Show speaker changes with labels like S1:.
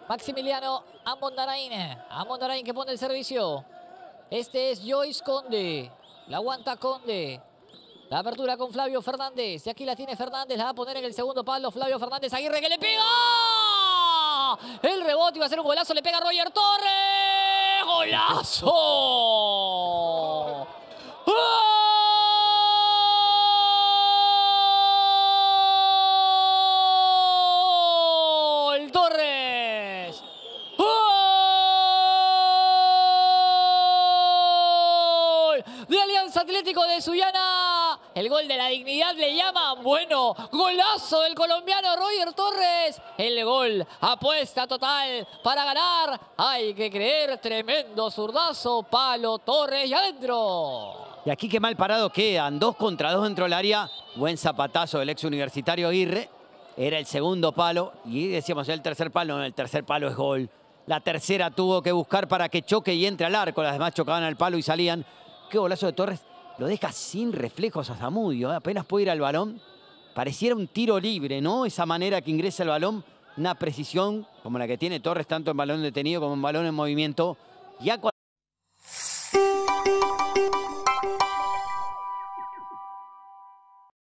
S1: Maximiliano Amondarain. Amondarain que pone el servicio. Este es Joyce Conde. La aguanta Conde. La apertura con Flavio Fernández. Y aquí la tiene Fernández. La va a poner en el segundo palo. Flavio Fernández Aguirre que le pega. El rebote iba a ser un golazo. Le pega Roger Torres. ¡Golazo! ¡Gol! Torres. ¡Gol! De Alianza Atlético de Sullana. El gol de la dignidad le llaman. Bueno, golazo del colombiano Roger Torres. El gol, apuesta total para ganar. Hay que creer, tremendo zurdazo, palo, Torres y adentro.
S2: Y aquí qué mal parado quedan. 2 contra 2 dentro del área. Buen zapatazo del ex universitario Aguirre. Era el segundo palo. Y decíamos el tercer palo. No, el tercer palo es gol. La tercera tuvo que buscar para que choque y entre al arco. Las demás chocaban al palo y salían. Qué golazo de Torres. Lo deja sin reflejos a Zamudio. Apenas puede ir al balón. Pareciera un tiro libre, ¿no? Esa manera que ingresa el balón. Una precisión como la que tiene Torres, tanto en balón detenido como en balón en movimiento. Ya